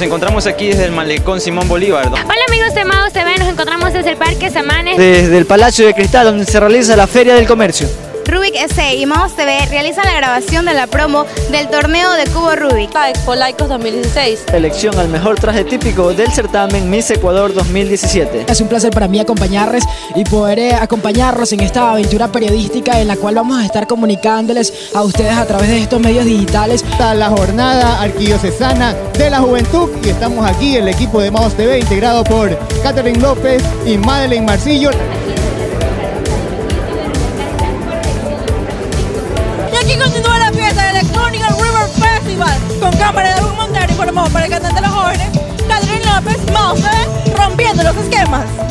nos encontramos aquí desde el Malecón Simón Bolívar. Hola amigos de Maus TV, nos encontramos desde el Parque Samanes. Desde el Palacio de Cristal, donde se realiza la Feria del Comercio. Rubik S y Maus TV realizan la grabación de la promo del torneo de cubo Rubik. La Expo Laicos 2016. Elección al mejor traje típico del certamen Miss Ecuador 2017. Es un placer para mí acompañarles y poder acompañarlos en esta aventura periodística en la cual vamos a estar comunicándoles a ustedes a través de estos medios digitales. Está la jornada arquidiocesana de la juventud y estamos aquí el equipo de Maus TV integrado por Catherine López y Madeleine Marcillo. Aquí continúa la fiesta del Electronic River Festival con cámara de Hugo Montero informó para el cantante de los jóvenes Catherine López, Maus TV, rompiendo los esquemas.